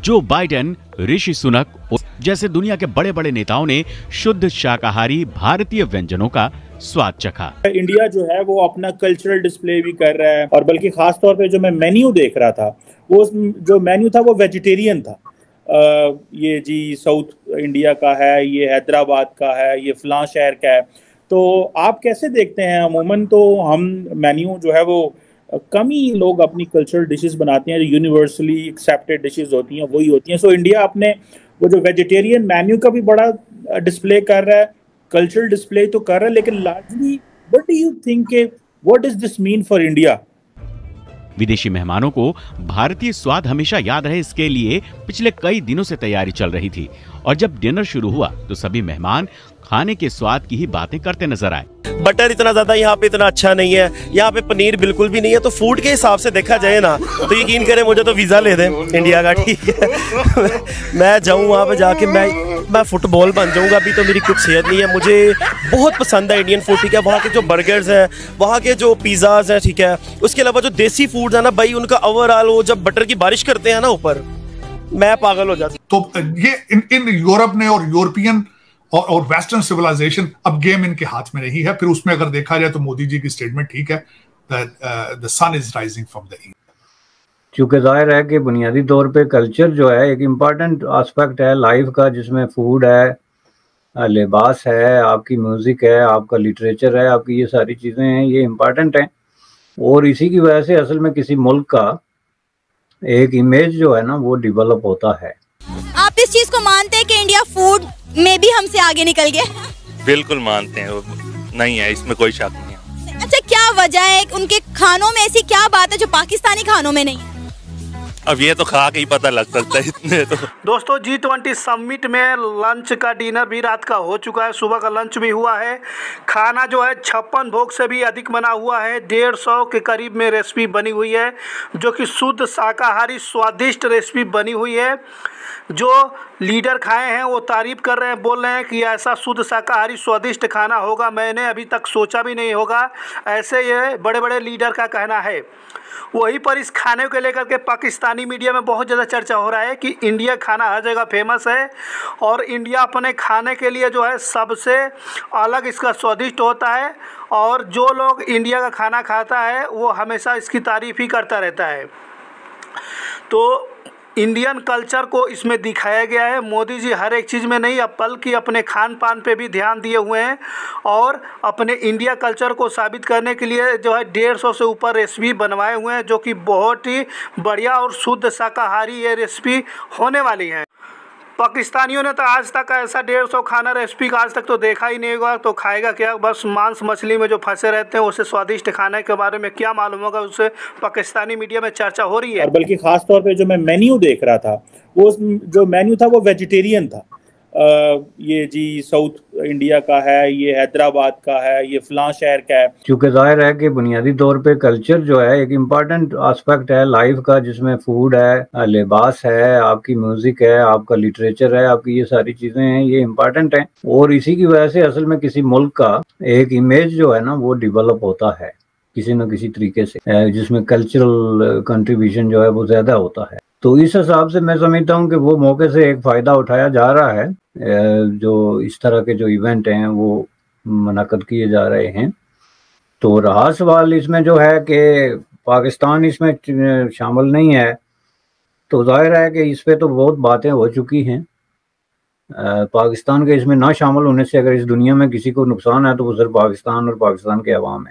Joe Biden, Rishi Sunak जैसे दुनिया के बड़े बड़े नेताओं ने शुद्ध शाकाहारी भारतीय व्यंजनों का स्वाद चखा। इंडिया जो है वो अपना कल्चरल डिस्प्ले भी कर रहा है, और बल्कि खास तौर पे जो मैं मेन्यू देख रहा था, वो जो मेन्यू था वो वेजिटेरियन था। ये जी साउथ इंडिया का है, ये हैदराबाद का है, ये फलां शहर का है। तो आप कैसे देखते हैं? अमूमन तो हम मेन्यू जो है वो कम ही लोग अपनी कल्चरल डिशेस बनाते हैं, जो यूनिवर्सली एक्सेप्टेड डिशेस होती हैं वही होती हैं। सो इंडिया अपने वो जो वेजिटेरियन मेन्यू का भी बड़ा डिस्प्ले कर रहा है, कल्चरल डिस्प्ले तो कर रहा है, लेकिन largely what do you think, what does this mean for India? विदेशी मेहमानों को भारतीय स्वाद हमेशा याद रहे, इसके लिए पिछले कई दिनों से तैयारी चल रही थी। और जब डिनर शुरू हुआ तो सभी मेहमान खाने के स्वाद की ही बातें करते नजर आए। बटर इतना ज्यादा यहाँ पे इतना अच्छा नहीं है, यहाँ पे पनीर बिल्कुल भी नहीं है। तो फूड के हिसाब से देखा जाए ना, तो यकीन करें मुझे तो वीजा ले दें इंडिया का, ठीक है। मैं जाऊँ वहाँ पे जाके मैं फुटबॉल बन जाऊँगा। अभी तो मेरी कुछ सेहत नहीं है। मुझे बहुत पसंद है इंडियन फूड, ठीक है। वहाँ के जो बर्गर्स हैं, वहाँ के जो पिज़्ज़ाज हैं, ठीक है। उसके अलावा जो देसी फूड है ना भाई, उनका ओवरऑल वो जब बटर की बारिश करते हैं ना ऊपर, मैं पागल हो जाता। तो ये इन यूरोप ने और यूरोपियन और वेस्टर्न सिविलाइजेशन, अब गेम इनके हाथ में नहीं है। फिर उसमें अगर देखा जाए तो मोदी जी की स्टेटमेंट ठीक है, the sun is rising from the east. चूंकि जाहिर है कि बुनियादी तौर पे कल्चर जो है एक इम्पॉर्टेंट एस्पेक्ट है लाइफ का, जिसमें फूड है, लिबास है, आपकी म्यूज़िक है, आपका लिटरेचर है, आपकी ये सारी चीज़ें हैं, ये इम्पॉर्टेंट हैं। और इसी की वजह से असल में किसी मुल्क का एक इमेज जो है ना वो डेवलप होता है। आप इस चीज़ को मानते हैं कि इंडिया फूड में भी हमसे आगे निकल गया? बिल्कुल मानते हैं, नहीं है इसमें कोई शक नहीं है। अच्छा, क्या वजह है? उनके खानों में ऐसी क्या बात है जो पाकिस्तानी खानों में नहीं है? अब ये तो खा के ही पता लग सकता है इतने तो। दोस्तों, G20 समिट में लंच का डिनर भी रात का हो चुका है, सुबह का लंच भी हुआ है। खाना जो है 56 भोग से भी अधिक बना हुआ है। 150 के करीब में रेसिपी बनी हुई है, जो कि शुद्ध शाकाहारी स्वादिष्ट रेसिपी बनी हुई है। जो लीडर खाए हैं वो तारीफ़ कर रहे हैं, बोल रहे हैं कि ऐसा शुद्ध शाकाहारी स्वादिष्ट खाना होगा मैंने अभी तक सोचा भी नहीं होगा, ऐसे ये बड़े बड़े लीडर का कहना है। वहीं पर इस खाने को लेकर के पाकिस्तानी मीडिया में बहुत ज़्यादा चर्चा हो रहा है कि इंडिया खाना हर जगह फेमस है, और इंडिया अपने खाने के लिए जो है सबसे अलग इसका स्वादिष्ट होता है, और जो लोग इंडिया का खाना खाता है वो हमेशा इसकी तारीफ़ ही करता रहता है। तो इंडियन कल्चर को इसमें दिखाया गया है। मोदी जी हर एक चीज़ में नहीं, अब बल्कि अपने खान पान पे भी ध्यान दिए हुए हैं, और अपने इंडिया कल्चर को साबित करने के लिए जो है 150 से ऊपर रेसिपी बनवाए हुए हैं, जो कि बहुत ही बढ़िया और शुद्ध शाकाहारी ये रेसिपी होने वाली है। पाकिस्तानियों ने तो आज तक ऐसा 150 खाना रेसिपी का आज तक तो देखा ही नहीं होगा, तो खाएगा क्या? बस मांस मछली में जो फंसे रहते हैं, उससे स्वादिष्ट खाने के बारे में क्या मालूम होगा, उससे पाकिस्तानी मीडिया में चर्चा हो रही है। और बल्कि खास तौर पे जो मैं मेन्यू देख रहा था, वो जो मेन्यू था वो वेजिटेरियन था। ये जी साउथ इंडिया का है, ये हैदराबाद का है, ये फलां शहर का है। चूंकि जाहिर है कि बुनियादी तौर पे कल्चर जो है एक इम्पॉर्टेंट एस्पेक्ट है लाइफ का, जिसमें फूड है, लिबास है, आपकी म्यूज़िक है, आपका लिटरेचर है, आपकी ये सारी चीज़ें हैं, ये इम्पॉर्टेंट हैं। और इसी की वजह से असल में किसी मुल्क का एक इमेज जो है ना वो डेवलप होता है किसी न किसी तरीके से, जिसमें कल्चरल कंट्रीब्यूशन जो है वो ज़्यादा होता है। तो इस हिसाब से मैं समझता हूँ कि वो मौके से एक फ़ायदा उठाया जा रहा है। जो इस तरह के जो इवेंट हैं वो मुनक़्क़द किए जा रहे हैं। तो रहा सवाल इसमें जो है कि पाकिस्तान इसमें शामिल नहीं है, तो जाहिर है कि इस पे तो बहुत बातें हो चुकी हैं। पाकिस्तान के इसमें ना शामिल होने से अगर इस दुनिया में किसी को नुकसान है तो वो सिर्फ पाकिस्तान और पाकिस्तान के अवाम है।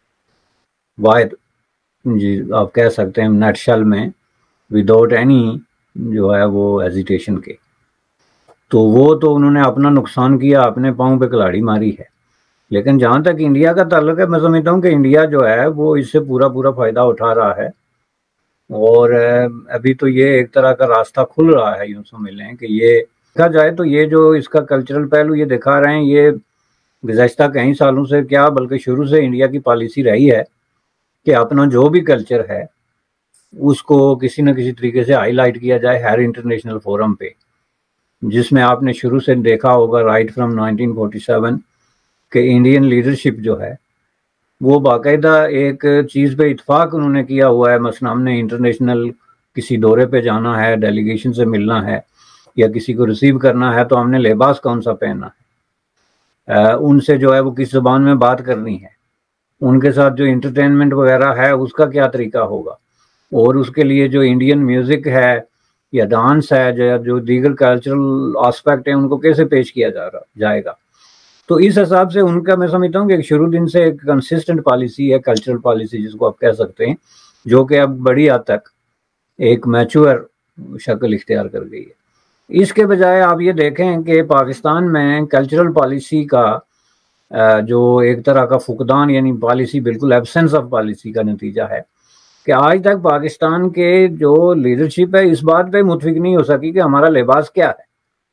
वाहिद जी आप कह सकते हैं नटशल में, विदाउट एनी जो है वो हेजिटेशन के। तो वो तो उन्होंने अपना नुकसान किया, अपने पाँव पे कुल्हाड़ी मारी है। लेकिन जहाँ तक इंडिया का ताल्लुक है, मैं समझता हूँ कि इंडिया जो है वो इससे पूरा फ़ायदा उठा रहा है। और अभी तो ये एक तरह का रास्ता खुल रहा है, यूँ समझ लें कि ये देखा जाए तो ये जो इसका कल्चरल पहलू ये दिखा रहे हैं, ये गुज़श्ता कई सालों से क्या बल्कि शुरू से इंडिया की पॉलिसी रही है कि अपना जो भी कल्चर है उसको किसी न किसी तरीके से हाईलाइट किया जाए हर इंटरनेशनल फोरम पे, जिसमें आपने शुरू से देखा होगा राइट फ्रॉम 1947 कि इंडियन लीडरशिप जो है वो बाकायदा एक चीज़ पे इत्फाक उन्होंने किया हुआ है। मसलन हमने इंटरनेशनल किसी दौरे पे जाना है, डेलीगेशन से मिलना है या किसी को रिसीव करना है, तो हमने लिबास कौन सा पहनना है, उनसे जो है वो किस ज़बान में बात करनी है, उनके साथ जो इंटरटेनमेंट वगैरह है उसका क्या तरीका होगा, और उसके लिए जो इंडियन म्यूज़िक है या डांस है, जो दीगर कल्चरल एस्पेक्ट है, उनको कैसे पेश किया जाएगा। तो इस हिसाब से उनका मैं समझता हूँ कि शुरू दिन से एक कंसिस्टेंट पॉलिसी है, कल्चरल पॉलिसी जिसको आप कह सकते हैं, जो कि अब बड़ी हद तक एक मैच्योर शक्ल इख्तियार कर गई है। इसके बजाय आप ये देखें कि पाकिस्तान में कल्चरल पॉलिसी का जो एक तरह का फुकदान, यानी पॉलिसी बिल्कुल एब्सेंस ऑफ पॉलिसी का नतीजा है कि आज तक पाकिस्तान के जो लीडरशिप है इस बात पे मुतफिक नहीं हो सकी कि हमारा लिबास क्या है।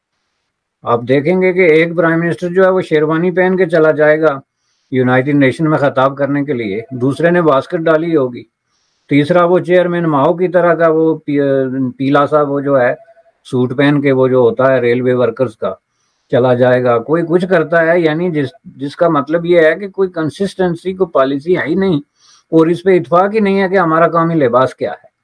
आप देखेंगे कि एक प्राइम मिनिस्टर जो है वो शेरवानी पहन के चला जाएगा यूनाइटेड नेशन में खिताब करने के लिए, दूसरे ने बास्केट डाली होगी, तीसरा वो चेयरमैन माओ की तरह का वो पीला सा वो जो है सूट पहन के वो जो होता है रेलवे वर्कर्स का चला जाएगा, कोई कुछ करता है, यानी जिसका मतलब ये है कि कोई कंसिस्टेंसी, को पॉलिसी है ही नहीं और इस पे इत्फाक ही नहीं है कि हमारा कौमी लिबास क्या है।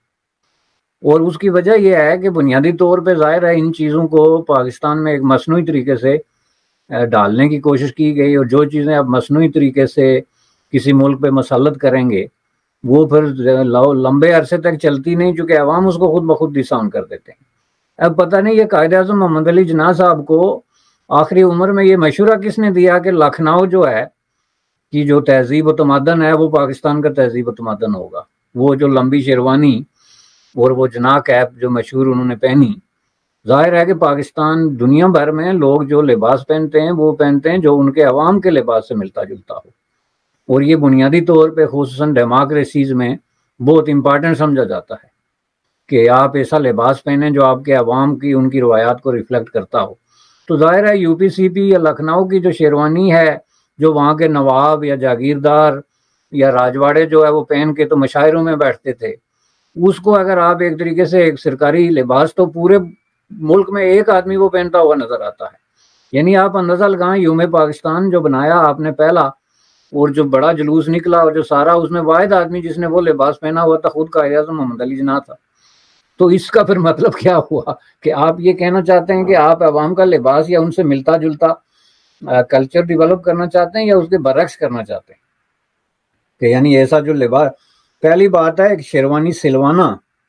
और उसकी वजह यह है कि बुनियादी तौर पे जाहिर है इन चीज़ों को पाकिस्तान में एक मसनूई तरीके से डालने की कोशिश की गई, और जो चीज़ें अब मसनूई तरीके से किसी मुल्क पे मसलत करेंगे वो फिर लंबे अरसे तक चलती नहीं, चूँकि अवाम उसको खुद ब खुद डिसाउंड कर देते हैं। अब पता नहीं ये कायद-ए-आज़म मोहम्मद अली जिन्ना साहब को आखिरी उम्र में ये मशवरा किसने दिया कि लखनऊ जो है कि जो तहजीब व तमद्दन है वो पाकिस्तान का तहजीब व तमद्दन होगा। वो जो लंबी शेरवानी और वो जना कैप जो मशहूर उन्होंने पहनी, जाहिर है कि पाकिस्तान दुनिया भर में लोग जो लिबास पहनते हैं वो पहनते हैं जो उनके अवाम के लिबास से मिलता जुलता हो, और ये बुनियादी तौर पे खुसूसन डेमोक्रेसीज में बहुत इंपॉर्टेंट समझा जाता है कि आप ऐसा लिबास पहने जो आपके अवाम की उनकी रवायात को रिफ्लेक्ट करता हो। तो जाहिर है यूपी-सीपी या लखनऊ की जो शेरवानी है, जो वहाँ के नवाब या जागीरदार या राजवाड़े जो है वो पहन के तो मशायरों में बैठते थे, उसको अगर आप एक तरीके से एक सरकारी लिबास, तो पूरे मुल्क में एक आदमी वो पहनता हुआ नजर आता है। यानी आप अंदाजा लगाएं, यूम पाकिस्तान जो बनाया आपने पहला, और जो बड़ा जुलूस निकला और जो सारा, उसमें वाहिद आदमी जिसने वो लिबास पहना हुआ था खुद कायद-ए-आज़म मोहम्मद अली जिन्ना था। तो इसका फिर मतलब क्या हुआ कि आप ये कहना चाहते हैं कि आप अवाम का लिबास या उनसे मिलता जुलता कल्चर डेवलप करना चाहते हैं या उसके बरक्स करना चाहते हैं कि यानी ऐसा जो लिबास, पहली बात है एक शेरवानी सिलवाना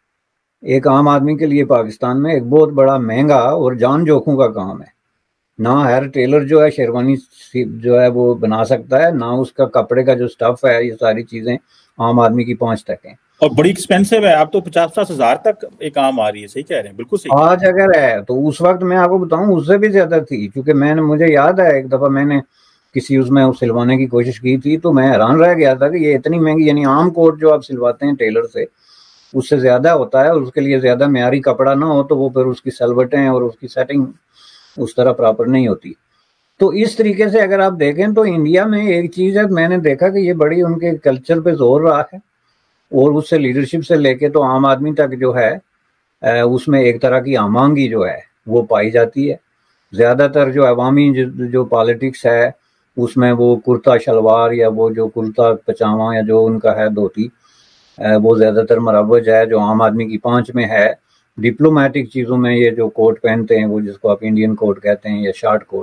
एक आम आदमी के लिए पाकिस्तान में एक बहुत बड़ा महंगा और जान जोखों का काम है। ना हर टेलर जो है शेरवानी जो है वो बना सकता है, ना उसका कपड़े का जो स्टफ है, ये सारी चीजें आम आदमी की पहुंच तक हैं और बड़ी एक्सपेंसिव है। आप तो 50-50 हजार तक एक आम आ रही है। सही कह रहे हैं, बिल्कुल सही। आज अगर है तो उस वक्त मैं आपको बताऊं उससे भी ज्यादा थी, क्योंकि मुझे याद है एक दफा मैंने किसी उसमें सिलवाने की कोशिश की थी तो मैं हैरान रह गया था कि ये इतनी महंगी, यानी आम कोट जो आप सिलवाते हैं टेलर से उससे ज्यादा होता है, और उसके लिए ज्यादा म्यारी कपड़ा ना हो तो वो फिर उसकी सलवटें और उसकी सेटिंग उस तरह प्रॉपर नहीं होती। तो इस तरीके से अगर आप देखें तो इंडिया में एक चीज है, मैंने देखा कि ये बड़ी उनके कल्चर पे जोर रहा है, और उससे लीडरशिप से लेके तो आम आदमी तक जो है उसमें एक तरह की आमांगी जो है वो पाई जाती है। ज्यादातर जो अवामी जो पॉलिटिक्स है उसमें वो कुर्ता शलवार या वो जो कुर्ता पजामा या जो उनका है धोती वो ज्यादातर मरवज है, जो आम आदमी की पहुंच में है। डिप्लोमेटिक चीजों में ये जो कोट पहनते हैं वो जिसको आप इंडियन कोट कहते हैं या शॉर्ट कोट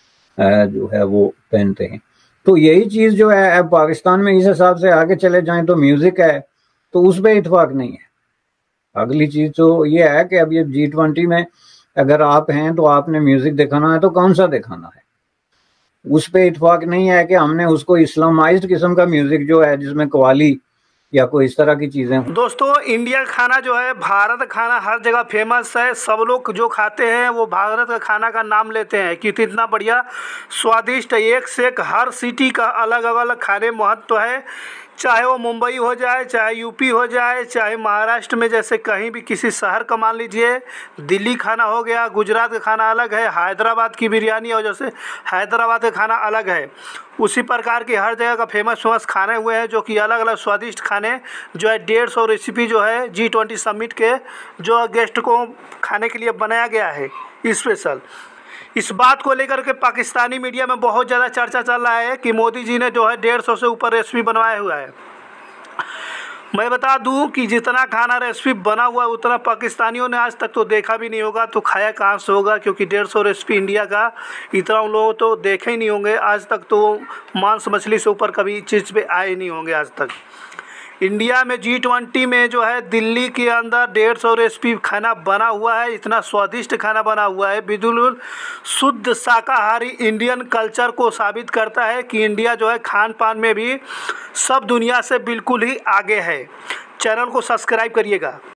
जो है वो पहनते हैं। तो यही चीज जो है अब पाकिस्तान में इस हिसाब से आगे चले जाएं तो म्यूजिक है तो उस पर इत्फाक नहीं है। अगली चीज तो ये है कि अब ये G20 में अगर आप हैं तो आपने म्यूजिक दिखाना है तो कौन सा दिखाना है, उस पर इत्फाक नहीं है कि हमने उसको इस्लामाइज्ड किस्म का म्यूजिक जो है जिसमें कवाली या कोई इस तरह की चीजें। दोस्तों इंडिया खाना जो है, भारत खाना हर जगह फेमस है। सब लोग जो खाते हैं वो भारत का खाना का नाम लेते हैं कि इतना बढ़िया स्वादिष्ट, एक से एक हर सिटी का अलग अलग खाने महत्व है। चाहे वो मुंबई हो जाए, चाहे यूपी हो जाए, चाहे महाराष्ट्र में जैसे कहीं भी किसी शहर का मान लीजिए, दिल्ली खाना हो गया, गुजरात का खाना अलग है, हैदराबाद की बिरयानी और जैसे हैदराबाद का खाना अलग है, उसी प्रकार की हर जगह का फेमस खाने हुए हैं जो कि अलग अलग स्वादिष्ट खाने जो है 150 रेसिपी जो है G20 समिट के जो गेस्ट को खाने के लिए बनाया गया है स्पेशल। इस बात को लेकर के पाकिस्तानी मीडिया में बहुत ज़्यादा चर्चा चल रहा है कि मोदी जी ने जो है 150 से ऊपर रेसिपी बनवाया हुआ है। मैं बता दूं कि जितना खाना रेसिपी बना हुआ है उतना पाकिस्तानियों ने आज तक तो देखा भी नहीं होगा, तो खाया कहाँ से होगा, क्योंकि 150 रेसिपी इंडिया का इतना उन लोग तो देखे ही नहीं होंगे आज तक, तो मांस मछली से ऊपर कभी चीज़ पे आए नहीं होंगे आज तक। इंडिया में G20 में जो है दिल्ली के अंदर 150 रेसिपी खाना बना हुआ है, इतना स्वादिष्ट खाना बना हुआ है, बिल्कुल शुद्ध शाकाहारी इंडियन कल्चर को साबित करता है कि इंडिया जो है खान पान में भी सब दुनिया से बिल्कुल ही आगे है। चैनल को सब्सक्राइब करिएगा।